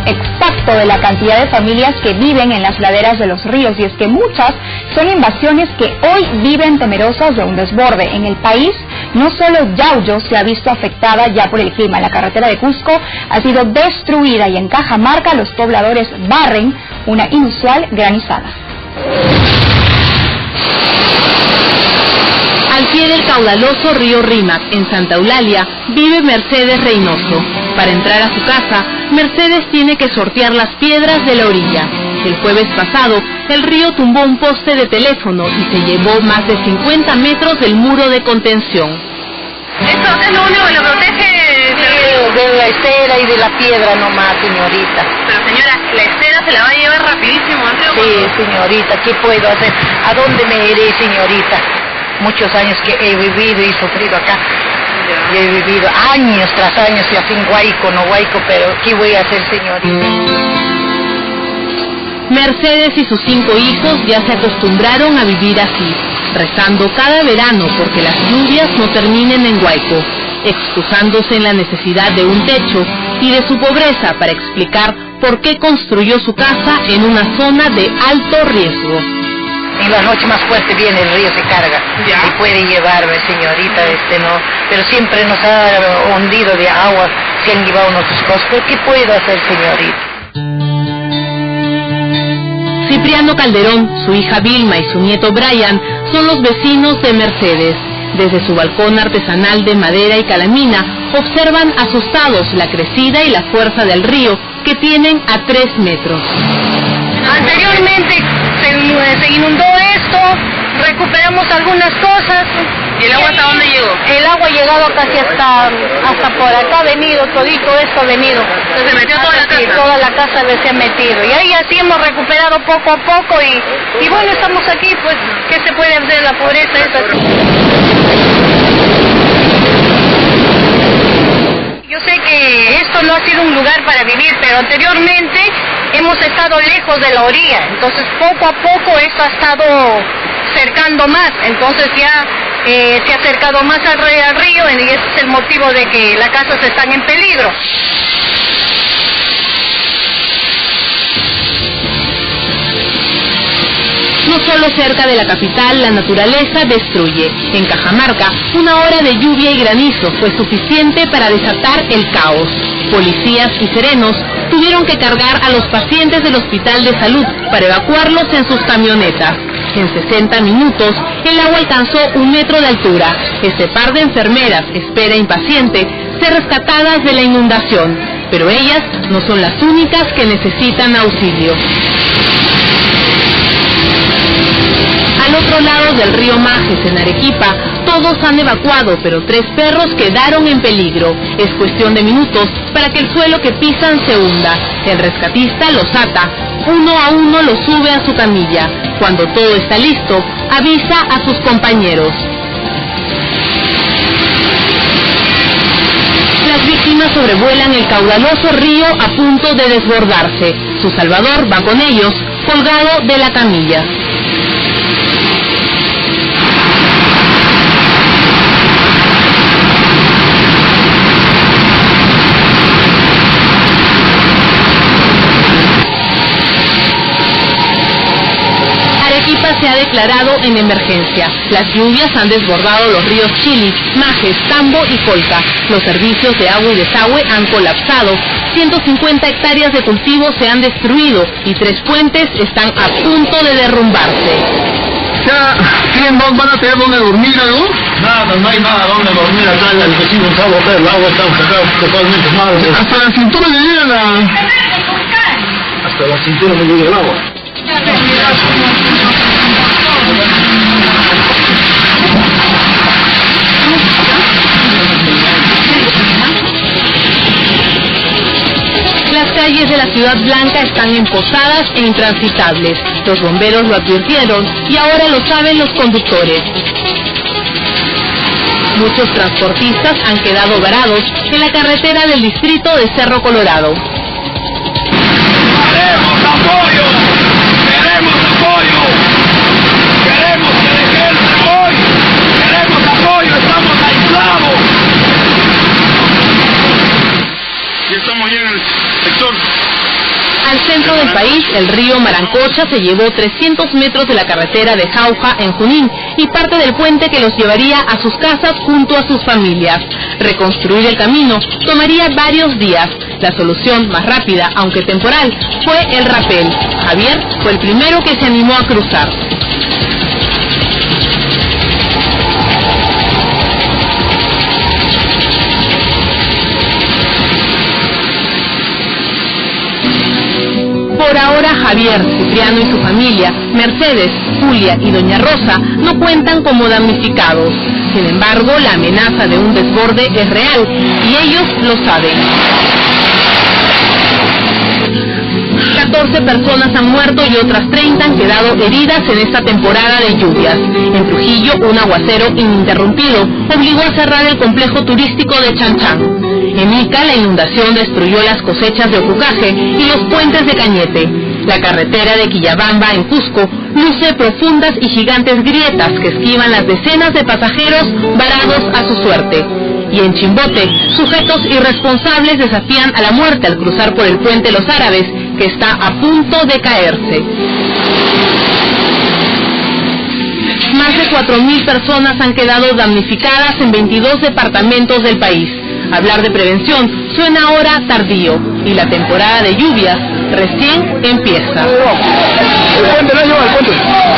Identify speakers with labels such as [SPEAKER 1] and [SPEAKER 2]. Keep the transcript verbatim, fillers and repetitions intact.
[SPEAKER 1] exacto de la cantidad de familias que viven en las laderas de los ríos, y es que muchas son invasiones que hoy viven temerosas de un desborde. En el país, no solo Yauyos se ha visto afectada ya por el clima, la carretera de Cusco ha sido destruida y en Cajamarca los pobladores barren una inusual granizada.
[SPEAKER 2] Al pie del caudaloso río Rímac, en Santa Eulalia, vive Mercedes Reynoso. Para entrar a su casa, Mercedes tiene que sortear las piedras de la orilla. El jueves pasado, el río tumbó un poste de teléfono y se llevó más de cincuenta metros del muro de contención.
[SPEAKER 3] ¿Esto es lo único que lo protege
[SPEAKER 4] de, de la estera y de la piedra nomás, señorita?
[SPEAKER 3] Pero señora, la estera se la va a llevar rapidísimo, ¿no?
[SPEAKER 4] Sí, señorita, ¿qué puedo hacer? ¿A dónde me iré, señorita? Muchos años que he vivido y sufrido acá. Yo he vivido años tras años, y así en Huayco, no Huayco, pero ¿qué voy a hacer, señorita?
[SPEAKER 2] Mercedes y sus cinco hijos ya se acostumbraron a vivir así, rezando cada verano porque las lluvias no terminen en Huayco, excusándose en la necesidad de un techo y de su pobreza para explicar por qué construyó su casa en una zona de alto riesgo.
[SPEAKER 4] En la noche más fuerte viene el río, se carga.
[SPEAKER 3] ¿Ya?
[SPEAKER 4] Y puede llevarme, señorita, este no. Pero siempre nos ha hundido de agua, se han llevado nuestras cosas. ¿Pero qué puedo hacer, señorita?
[SPEAKER 2] Cipriano Calderón, su hija Vilma y su nieto Brian son los vecinos de Mercedes. Desde su balcón artesanal de madera y calamina, observan asustados la crecida y la fuerza del río, que tienen a tres metros.
[SPEAKER 3] Anteriormente se, se inundó esto, recuperamos algunas cosas. ¿Y el agua hasta dónde llegó?
[SPEAKER 4] El agua ha llegado casi hasta hasta por acá, ha venido, todito esto ha venido.
[SPEAKER 3] Entonces se metió toda la casa.
[SPEAKER 4] Sí, toda la casa se ha metido. Y ahí así hemos recuperado poco a poco y, y bueno, estamos aquí, pues, ¿qué se puede hacer? La pobreza es así.
[SPEAKER 3] Yo sé que esto no ha sido un lugar para vivir, pero anteriormente hemos estado lejos de la orilla, entonces poco a poco esto ha estado cercando más, entonces ya eh, se ha acercado más al, al río y ese es el motivo de que las casas están en peligro.
[SPEAKER 2] No solo cerca de la capital, la naturaleza destruye. En Cajamarca, una hora de lluvia y granizo fue suficiente para desatar el caos. Policías y serenos tuvieron que cargar a los pacientes del hospital de salud para evacuarlos en sus camionetas. En sesenta minutos, el agua alcanzó un metro de altura. Este par de enfermeras espera impaciente ser rescatadas de la inundación, pero ellas no son las únicas que necesitan auxilio. Al otro lado del río Majes, en Arequipa, todos han evacuado, pero tres perros quedaron en peligro. Es cuestión de minutos para que el suelo que pisan se hunda. El rescatista los ata, uno a uno los sube a su camilla. Cuando todo está listo, avisa a sus compañeros. Las víctimas sobrevuelan el caudaloso río a punto de desbordarse. Su salvador va con ellos, colgado de la camilla. Arequipa se ha declarado en emergencia. Las lluvias han desbordado los ríos Chili, Majes, Tambo y Colca. Los servicios de agua y desagüe han colapsado. ciento cincuenta hectáreas de cultivos se han destruido y tres puentes están a punto de derrumbarse.
[SPEAKER 5] Ya, ¿quién van a tener donde dormir, algo?
[SPEAKER 6] Nada, no hay nada donde dormir acá, el vecino está a botar el agua, estamos acá totalmente mal.
[SPEAKER 5] Hasta la cintura me llega la...
[SPEAKER 6] Hasta la cintura me llega el agua.
[SPEAKER 2] Las calles de la Ciudad Blanca están empozadas e intransitables. Los bomberos lo advirtieron y ahora lo saben los conductores. Muchos transportistas han quedado varados en la carretera del distrito de Cerro Colorado.
[SPEAKER 6] ¡Queremos apoyo! ¡Queremos apoyo! ¡Queremos que deje el hoy! ¡Queremos apoyo! ¡Estamos aislados! Y estamos ya en el sector
[SPEAKER 2] Al centro del país, el río Marancocha se llevó trescientos metros de la carretera de Jauja en Junín y parte del puente que los llevaría a sus casas junto a sus familias. Reconstruir el camino tomaría varios días. La solución más rápida, aunque temporal, fue el rapel. Javier fue el primero que se animó a cruzar. Por ahora, Javier, Cipriano y su familia, Mercedes, Julia y Doña Rosa, no cuentan como damnificados. Sin embargo, la amenaza de un desborde es real y ellos lo saben. catorce personas han muerto y otras treinta han quedado heridas en esta temporada de lluvias. En Trujillo, un aguacero ininterrumpido obligó a cerrar el complejo turístico de Chanchán. En Ica, la inundación destruyó las cosechas de Ocucaje y los puentes de Cañete. La carretera de Quillabamba, en Cusco, luce profundas y gigantes grietas que esquivan las decenas de pasajeros varados a su suerte. Y en Chimbote, sujetos irresponsables desafían a la muerte al cruzar por el puente Los Árabes, que está a punto de caerse. Más de cuatro mil personas han quedado damnificadas en veintidós departamentos del país. Hablar de prevención suena ahora tardío y la temporada de lluvias recién empieza.
[SPEAKER 5] El puente, no lleva el puente.